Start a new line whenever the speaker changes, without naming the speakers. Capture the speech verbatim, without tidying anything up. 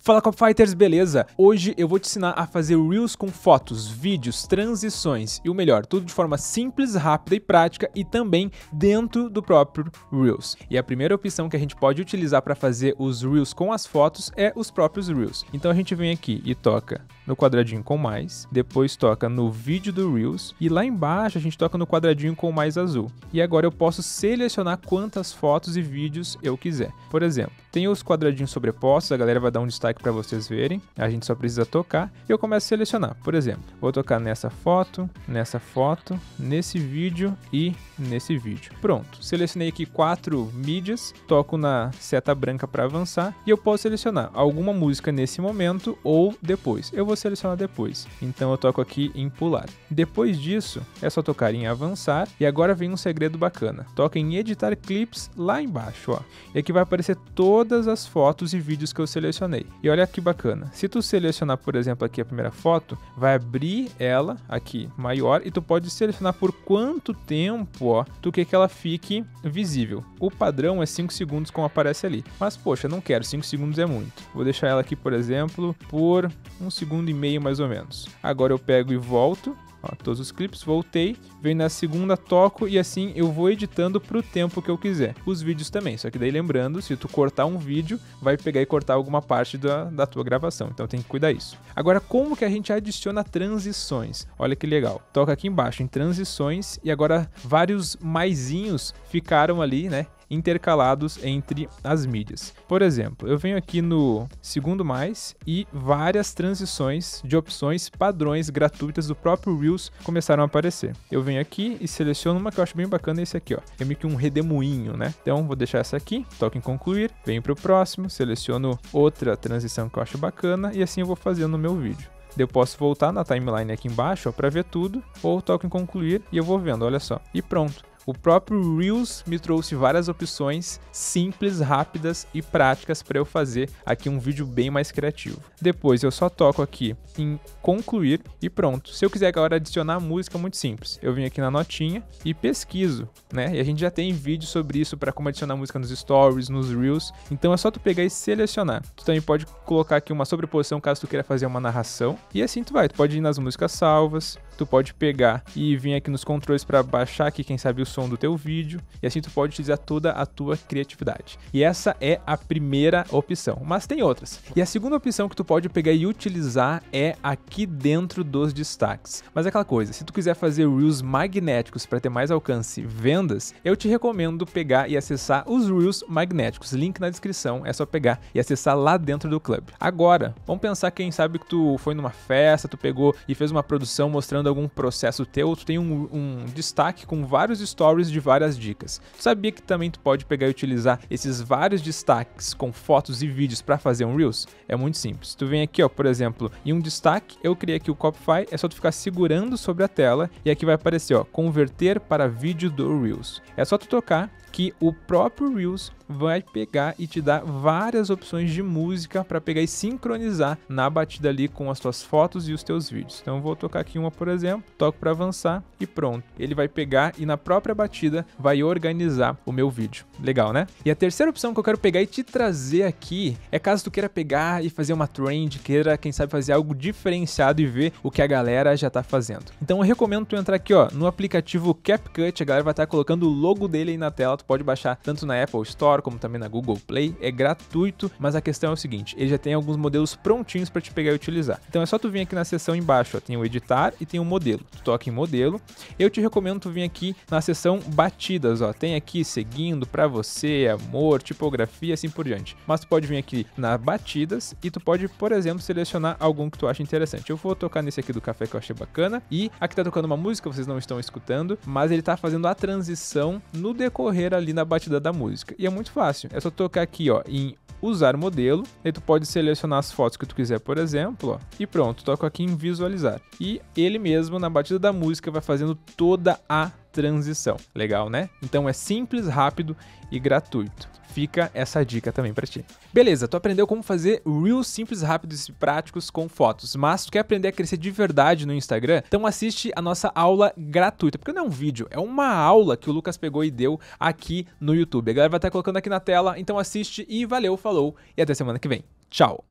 Fala Copfighters, beleza? Hoje eu vou te ensinar a fazer Reels com fotos, vídeos, transições e o melhor, tudo de forma simples, rápida e prática e também dentro do próprio Reels. E a primeira opção que a gente pode utilizar para fazer os Reels com as fotos é os próprios Reels. Então a gente vem aqui e toca no quadradinho com mais, depois toca no vídeo do Reels e lá embaixo a gente toca no quadradinho com mais azul. E agora eu posso selecionar quantas fotos e vídeos eu quiser. Por exemplo, tem os quadradinhos sobrepostos, a galera vai dar um destaque para vocês verem, a gente só precisa tocar e eu começo a selecionar. Por exemplo, vou tocar nessa foto, nessa foto, nesse vídeo e nesse vídeo. Pronto, selecionei aqui quatro mídias, toco na seta branca para avançar e eu posso selecionar alguma música nesse momento ou depois. Eu vou selecionar depois, então eu toco aqui em pular. Depois disso, é só tocar em avançar e agora vem um segredo bacana. Toca em editar clips lá embaixo, ó. E aqui vai aparecer todas as fotos e vídeos que eu selecionei. E olha que bacana, se tu selecionar, por exemplo, aqui a primeira foto, vai abrir ela aqui maior e tu pode selecionar por quanto tempo, ó, tu quer que ela fique visível. O padrão é cinco segundos como aparece ali, mas poxa, não quero, cinco segundos é muito. Vou deixar ela aqui, por exemplo, por um segundo e meio mais ou menos. Agora eu pego e volto. Ó, todos os clipes, voltei, venho na segunda, toco e assim eu vou editando pro tempo que eu quiser. Os vídeos também, só que daí lembrando, se tu cortar um vídeo, vai pegar e cortar alguma parte da, da tua gravação, então tem que cuidar isso. Agora, como que a gente adiciona transições? Olha que legal, toca aqui embaixo em transições e agora vários maisinhos ficaram ali, né, intercalados entre as mídias. Por exemplo, eu venho aqui no segundo mais e várias transições de opções padrões gratuitas do próprio Reels começaram a aparecer. Eu venho aqui e seleciono uma que eu acho bem bacana, esse aqui, ó. É meio que um redemoinho, né? Então vou deixar essa aqui, toco em concluir, venho para o próximo, seleciono outra transição que eu acho bacana e assim eu vou fazendo no meu vídeo. Eu posso voltar na timeline aqui embaixo para ver tudo, ou toco em concluir e eu vou vendo, olha só. E pronto. O próprio Reels me trouxe várias opções simples, rápidas e práticas para eu fazer aqui um vídeo bem mais criativo. Depois eu só toco aqui em concluir e pronto. Se eu quiser agora adicionar música, muito simples. Eu venho aqui na notinha e pesquiso, né? E a gente já tem vídeo sobre isso para como adicionar música nos stories, nos Reels. Então é só tu pegar e selecionar. Tu também pode colocar aqui uma sobreposição caso tu queira fazer uma narração. E assim tu vai. Tu pode ir nas músicas salvas, tu pode pegar e vir aqui nos controles para baixar aqui, quem sabe, o som do teu vídeo, e assim tu pode utilizar toda a tua criatividade. E essa é a primeira opção, mas tem outras. E a segunda opção que tu pode pegar e utilizar é aqui dentro dos destaques. Mas é aquela coisa, se tu quiser fazer Reels magnéticos para ter mais alcance e vendas, eu te recomendo pegar e acessar os Reels magnéticos. Link na descrição, é só pegar e acessar lá dentro do clube. Agora, vamos pensar, quem sabe que tu foi numa festa, tu pegou e fez uma produção mostrando algum processo teu, tu tem um, um destaque com vários stories de várias dicas. Tu sabia que também tu pode pegar e utilizar esses vários destaques com fotos e vídeos para fazer um Reels? É muito simples. Tu vem aqui, ó, por exemplo, em um destaque, eu criei aqui o Copify, é só tu ficar segurando sobre a tela e aqui vai aparecer, ó, converter para vídeo do Reels. É só tu tocar que o próprio Reels vai pegar e te dar várias opções de música para pegar e sincronizar na batida ali com as tuas fotos e os teus vídeos. Então eu vou tocar aqui uma, por exemplo, toco para avançar e pronto. Ele vai pegar e na própria batida vai organizar o meu vídeo. Legal, né? E a terceira opção que eu quero pegar e te trazer aqui é caso tu queira pegar e fazer uma trend, queira, quem sabe, fazer algo diferenciado e ver o que a galera já tá fazendo. Então eu recomendo tu entrar aqui, ó, no aplicativo CapCut, a galera vai estar colocando o logo dele aí na tela. Tu pode baixar tanto na Apple Store como também na Google Play, é gratuito, mas a questão é o seguinte, ele já tem alguns modelos prontinhos para te pegar e utilizar. Então é só tu vir aqui na seção embaixo, ó, tem o editar e tem o modelo. Tu toca em modelo. Eu te recomendo tu vir aqui na seção batidas, ó, tem aqui seguindo, pra você, amor, tipografia, assim por diante. Mas tu pode vir aqui na batidas e tu pode, por exemplo, selecionar algum que tu acha interessante. Eu vou tocar nesse aqui do café que eu achei bacana e aqui tá tocando uma música, vocês não estão escutando, mas ele tá fazendo a transição no decorrer ali na batida da música. E é muito fácil, é só tocar aqui, ó, em usar modelo, aí tu pode selecionar as fotos que tu quiser, por exemplo, ó, e pronto, toco aqui em visualizar. E ele mesmo, na batida da música, vai fazendo toda a transição. Legal, né? Então é simples, rápido e gratuito. Fica essa dica também pra ti. Beleza, tu aprendeu como fazer Reels simples, rápidos e práticos com fotos, mas tu quer aprender a crescer de verdade no Instagram? Então assiste a nossa aula gratuita, porque não é um vídeo, é uma aula que o Lucas pegou e deu aqui no YouTube. A galera vai estar colocando aqui na tela, então assiste e valeu, falou e até semana que vem. Tchau!